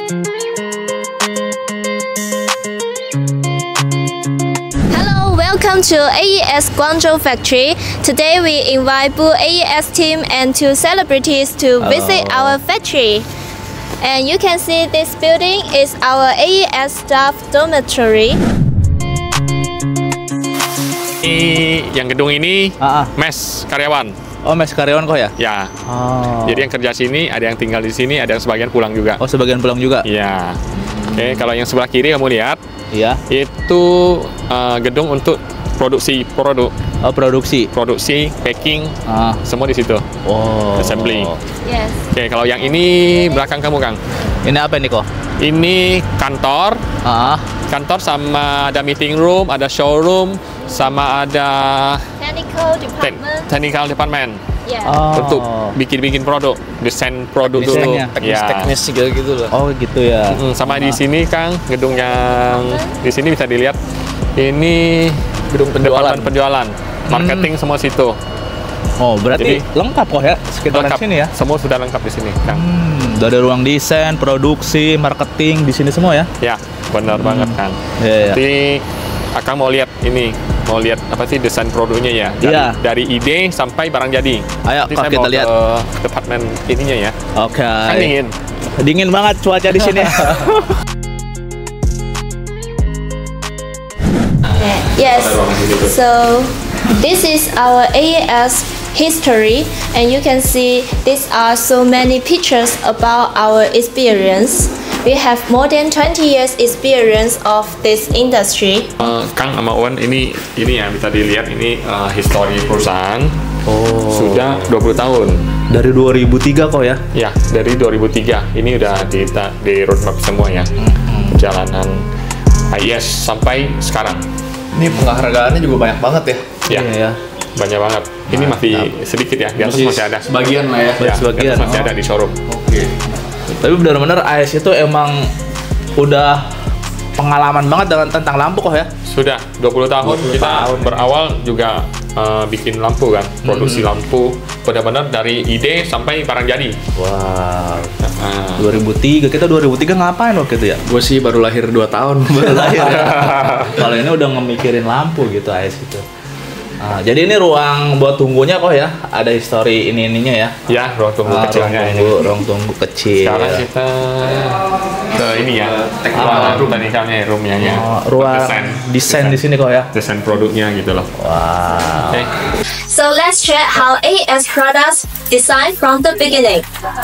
Hello, welcome to AES Guangzhou factory. Today we invite Boo AES team and two celebrities to visit our factory. And you can see this building is our AES staff dormitory. Yang gedung ini mes karyawan. Oh, mes karyawan kok ya? Ya. Oh. Jadi yang kerja sini, ada yang tinggal di sini, ada yang sebagian pulang juga. Oh, sebagian pulang juga? Iya. Oke, kalau yang sebelah kiri kamu lihat, Iya. itu gedung untuk produksi produk. Oh, produksi. Produksi, packing, semua di situ. Oh. Assembly. Yes. Oke, kalau yang ini belakang kamu, Kang. Ini apa nih kok? Ini kantor. Kantor sama ada meeting room, ada showroom, sama ada technical department. Yeah. Untuk bikin produk, desain produk dulu. Teknis gitu lah. Oh, gitu ya. Sama di sini, Kang, gedung yang di sini bisa dilihat. Ini gedung penjualan, marketing semua situ. Oh, berarti lengkap kok ya sekitaran Lengkap. sini ya? Semua sudah lengkap di sini, Kang. Udah ada ruang desain, produksi, marketing di sini semua ya? Ya, benar banget, Kang. Iya. Jadi Akang mau lihat ini, mau lihat apa sih desain produknya ya? Dari ide sampai barang jadi. Ayo, Nanti Kak, saya kita mau lihat. ke departemen ininya ya. Oke. Kan dingin. Dingin banget cuaca di sini. Yes. So this is our AES history, and you can see these are so many pictures about our experience. We have more than 20 years experience of this industry. Kang sama Owen ini ya bisa dilihat ini histori perusahaan. Sudah 20 tahun. Dari 2003 kok ya? Ya, dari 2003. Ini udah di roadmap semua ya. Perjalanan AES sampai sekarang. Ini penghargaannya juga banyak banget ya? Ya, Iya. banyak banget. Ini masih sedikit ya, di atas masih ada. Sebagian lah ya? Ya, sebagian. di atas masih ada di showroom. Oke. Tapi benar-benar AES itu emang udah pengalaman banget dengan tentang lampu kok ya? Sudah 20 tahun 20 kita tahun. berawal juga bikin lampu kan, produksi lampu benar-benar dari ide sampai barang jadi. Wow. 2003, kita 2003 ngapain waktu itu ya? Gue sih baru lahir 2 tahun. Baru lahir ya. Kalau ini udah ngemikirin lampu gitu AES gitu. Jadi ini ruang buat tunggunya kok ya? Ada histori ininya ya? Ya, ruang tunggu kecilnya ini. Ruang tunggu kecil. Sekarang kita ke ini ya, room tadi misalnya roomnya ya. Ruang desain di sini kok ya? Desain produknya gitu loh. Wow. Oke. So let's check how AES products design from the beginning.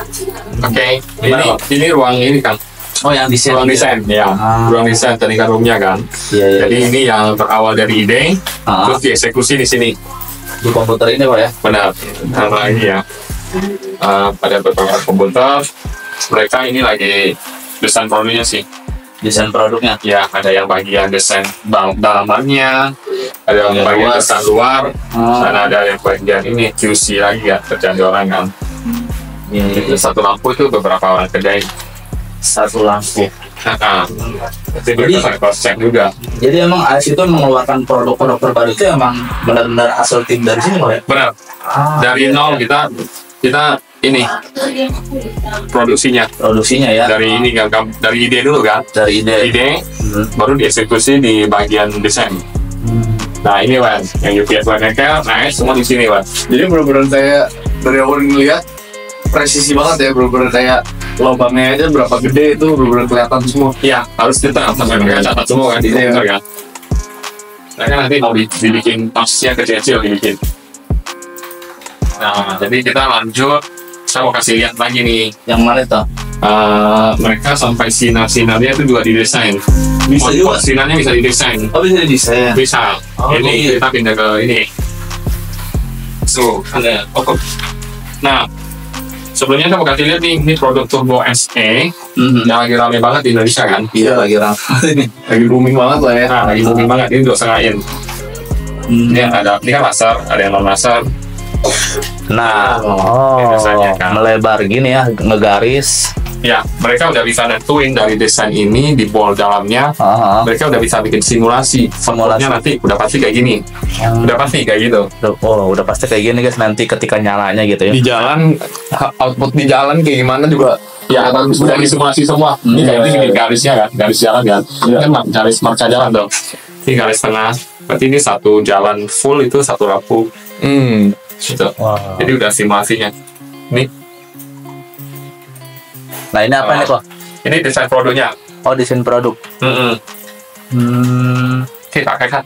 Oke. Ini ruang ini kan. Oh, yang desain. Ruang desain, ya. Ruang desain tadi kan roomnya kan. Iya. Jadi ini yang berawal dari ide, terus dieksekusi di sini. Di komputer ini kok ya? Benar. Nah, lagi ya. Pada beberapa komputer, mereka ini lagi desain produknya sih. Desain produknya? Ya, ada yang bagian desain dalamannya, ada yang bagian desain luar, dan ada yang bagian ini QC lagi ya, kerjaan di orang kan. Itu satu lampu itu beberapa orang kerjain. Satu lampu. Itu juga cross check juga. Jadi emang AES itu mengeluarkan produk-produk terbaru itu emang benar-benar hasil tim dari sini kok ya? Benar. Dari nol kita ini produksinya ya? dari ini kan, dari ide dulu kan. Dari ide. Baru dieksekusi di bagian desain. Nah ini Wan, yang UPS Wanekel, semua di sini Wan. Jadi benar-benar kayak dari awal ngeliat presisi banget ya, benar-benar kayak lubangnya aja berapa gede itu benar-benar kelihatan semua. Iya, harus kita sampai mereka catat semua kan di komputer kan. Mereka nanti mau dibikin tasnya kecil-kecil dibikin. Nah, jadi kita lanjut. Saya mau kasih lihat lagi nih. Yang mana itu? Mereka sampai sinar-sinarnya itu juga didesain. Bisa juga? Sinarnya bisa didesain. Oh, bisa didesain? Bisa. Ini kita pindah ke ini. So, ada. Nah, sebelumnya saya mau kasih lihat nih, ini produk Turbo SE yang lagi rame banget di Indonesia kan? Iya, lagi rame. Lagi booming banget lah ya. Nah, lagi booming banget, ini 2,5 in. Ini kan laser, ada yang non laser. Nah, biasanya kan melebar gini ya, ngegaris. Ya, mereka udah bisa nentuin dari desain ini di ball dalamnya. Mereka udah bisa bikin simulasi. Simulasinya nanti udah pasti kayak gini. Udah pasti kayak gitu. Oh, udah pasti kayak gini guys nanti ketika nyalanya gitu ya. Di jalan, output di jalan kayak gimana juga. Ya, udah disimulasi semua. Ini kayak gini garisnya kan, garis jalan kan. Kan garis marka jalan dong. Ini garis tengah. Berarti ini satu jalan full itu satu lampu. Gitu. Wow. Jadi udah simulasinya. Ini. Nah ini apa nih kok? Ini desain produknya. Oh desain produk. Kita kan.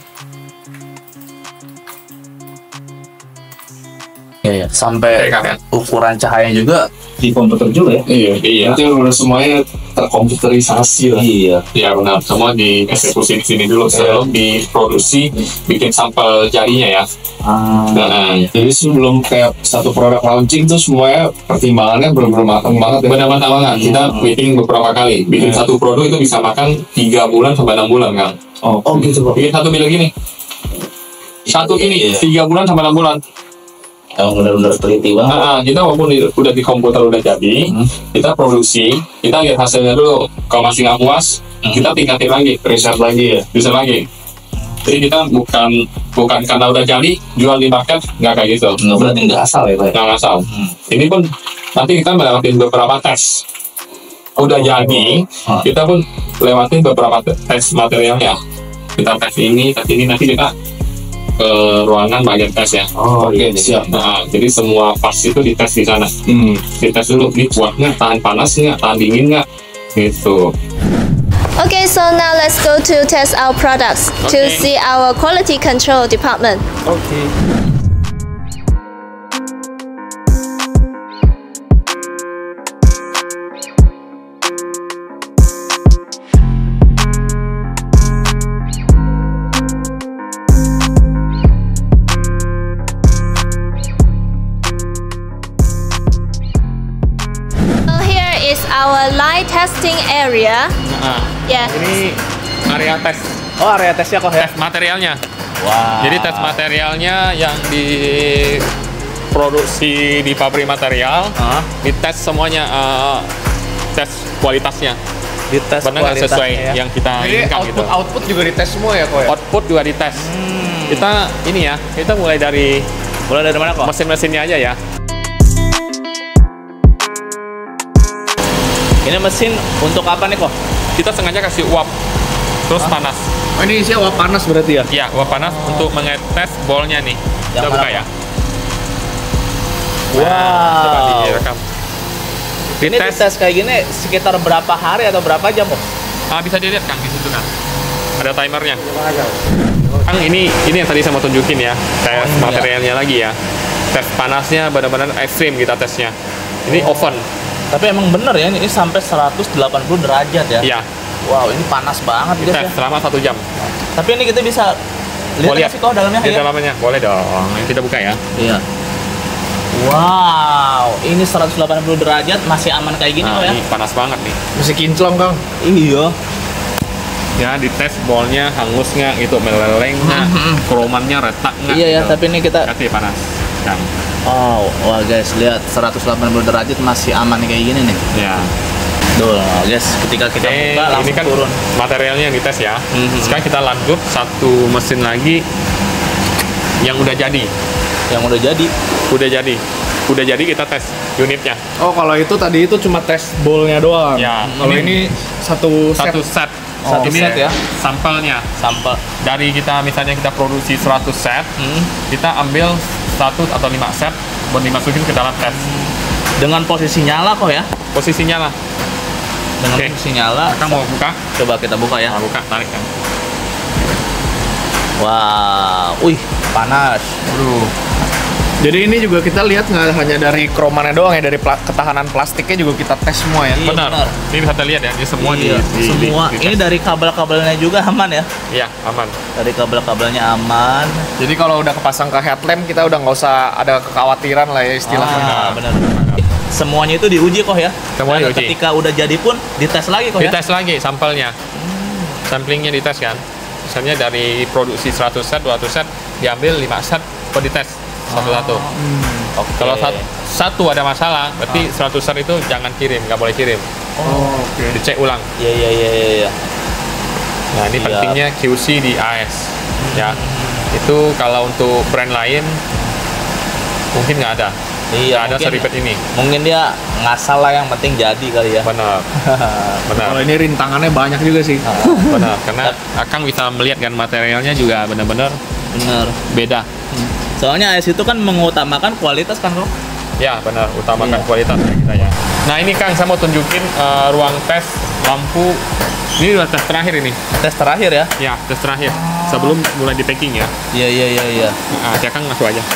Iya, sampai Kan. ukuran cahayanya juga di komputer juga ya. Iya. Nanti udah semuanya terkomputerisasi lah. Iya. Ya benar, semua dieksekusi di sini dulu sebelum diproduksi, bikin sampel jarinya ya. Nah, jadi sebelum kayak satu produk launching tuh semuanya pertimbangannya benar-benar matang banget ya. Benar-benar banget. Kita meeting beberapa kali. Bikin satu produk itu bisa makan 3 bulan sampai 6 bulan kan. Oh gitu kok. Bikin satu bilik gini. Satu ini 3 bulan sampai 6 bulan. Yang benar-benar teliti banget. Kita walaupun udah di komputer udah jadi, kita produksi, kita lihat hasilnya dulu. Kalau masih nggak puas, kita tingkatin lagi, riset lagi. Jadi kita bukan karena udah jadi jual di market, nggak kayak gitu. Berarti nggak asal ya Pak? Nggak asal. Ini pun nanti kita melewatin beberapa tes. Udah jadi, kita pun lewatin beberapa tes materialnya. Kita tes ini, nanti kita ke ruangan bagian tes ya. Oke, siap. Nah, jadi semua parts itu dites di sana. Dites dulu, ini kuat nggak, tahan panas nggak, tahan dingin nggak, gitu. Okay, so now let's go to test our products to see our quality control department. Okay. Our light testing area. Yeah. Ini area tes. Oh area tesnya kok ya? Tes materialnya. Wow. Jadi tes materialnya yang diproduksi di pabrik material, dites semuanya, tes kualitasnya. Dites benar nggak sesuai ya? yang kita inginkan gitu. Output juga dites semua ya kok ya? Output juga dites. Kita ini ya, kita mulai dari mana kok? mesin-mesinnya aja ya. Ini mesin untuk apa nih kok? Kita sengaja kasih uap, terus panas. Oh ini isinya uap panas berarti ya? Iya, uap panas untuk mengetes bolnya nih. Kita buka ya. Wow. Coba direkam. Ini dites kayak gini sekitar berapa hari atau berapa jam kok? Bisa dilihat Kang di situ kan. Ada timernya. Kang ini yang tadi saya mau tunjukin ya. Tes materialnya lagi ya. Tes panasnya benar-benar ekstrim kita tesnya. Ini oven. Tapi emang bener ya, ini sampai 180 derajat ya? Iya. Wow, ini panas banget guys ya. Selama 1 jam. Tapi ini kita bisa lihat sih kok dalamnya di ya? dalamnya, boleh dong. Kita buka ya. Iya. Wow, ini 180 derajat masih aman kayak gini kok ya? Ini panas banget nih. Masih kinclong Kang. Iya. Ya, dites bolnya hangus nggak, gitu meleleng nggak, kromannya retak nggak. Iya ya, gitu. tapi ini kita. Hati panas. Kang. Oh, wah guys, lihat 180 derajat masih aman kayak gini nih. Ya. Duh, guys, ketika kita buka langsung ini kan turun. Materialnya yang dites ya. Sekarang kita lanjut satu mesin lagi yang udah jadi. Yang udah jadi. Udah jadi kita tes unitnya. Oh kalau itu tadi itu cuma tes bolnya doang. Ya. Kalau ini satu set. Satu Ini set ya. Sampelnya. Sampel. Dari misalnya kita produksi 100 set, kita ambil 1 atau 5 set buat dimasukin ke dalam tes. Dengan posisi nyala kok ya? Posisinya lah. Dengan posisi nyala. Kita mau buka? Coba kita buka ya. Buka, tarik kan. Wow, wih, panas. Jadi ini juga kita lihat nggak hanya dari kromannya doang ya, dari ketahanan plastiknya juga kita tes semua ya. Iya, benar. Ini bisa terlihat ya, ini semua semua. Ini dari kabel-kabelnya juga aman ya? Iya, aman. Dari kabel-kabelnya aman. Jadi kalau udah kepasang ke headlamp kita udah nggak usah ada kekhawatiran lah ya istilahnya. Benar. Semuanya itu diuji kok ya? Semuanya diuji. Ketika udah jadi pun dites lagi kok ya? Dites lagi sampelnya. Samplingnya dites kan. Misalnya dari produksi 100 set, 200 set, diambil 5 set buat dites satu-satu. Okay. Kalau satu ada masalah, berarti 100 set itu jangan kirim, nggak boleh kirim. Oh, Oke. dicek ulang. Iya. Nah, ini Siap. pentingnya QC di AS. Ya, itu kalau untuk brand lain mungkin nggak ada. Iya, Nggak ada mungkin- seribet ini. Mungkin dia ngasal lah, yang penting jadi kali ya. Benar, benar. Kalau ini rintangannya banyak juga sih. Benar, karena Akang bisa melihat kan materialnya juga benar-benar Bener. beda. Soalnya AS itu kan mengutamakan kualitas kan kok. Ya, benar, utamakan Iya. kualitas ya kita ya. Nah, ini Kang, saya mau tunjukin ruang tes lampu. Ini udah tes terakhir ini. Tes terakhir ya. Ya, tes terakhir. Sebelum mulai di packing ya. Iya. Nah, Kang masuk aja.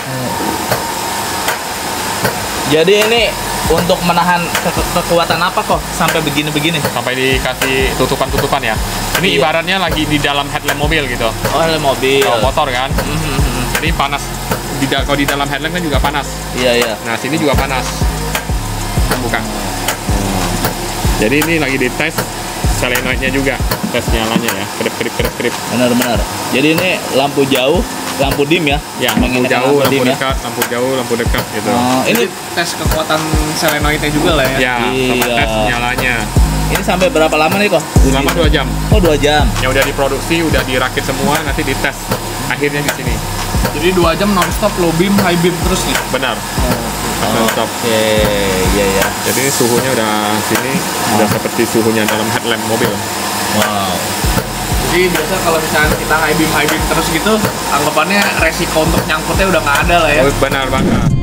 Jadi ini untuk menahan kekuatan apa kok sampai begini-begini? Sampai dikasih tutupan-tutupan ya. Ini Iya. ibaratnya lagi di dalam headlamp mobil gitu. Oh, helm mobil. Kalau motor kan. Jadi panas. Kalau di dalam headlamp kan juga panas. Iya. Nah, sini juga panas. Buka. Jadi ini lagi dites solenoidnya juga, tes nyalanya ya. Kedip. Benar. Jadi ini lampu jauh, lampu dim ya? Ya, lampu Mengingatkan jauh, lampu dim ya? dekat, lampu jauh, lampu dekat gitu. Oh, Ini ini tes kekuatan solenoidnya juga lah ya. Ya, sama Iya. tes nyalanya. ini sampai berapa lama nih kok? Selama 2 jam. Oh, 2 jam. Yang udah diproduksi, udah dirakit semua, nanti dites. Akhirnya di sini. Jadi 2 jam nonstop low beam, high beam terus nih. Benar. Oke, Stop. iya. Jadi suhunya udah sini, udah seperti suhunya dalam headlamp mobil. Wow. Jadi biasa kalau misalnya kita high beam terus gitu, anggapannya resiko untuk nyangkutnya udah nggak ada lah ya. Oh, benar banget.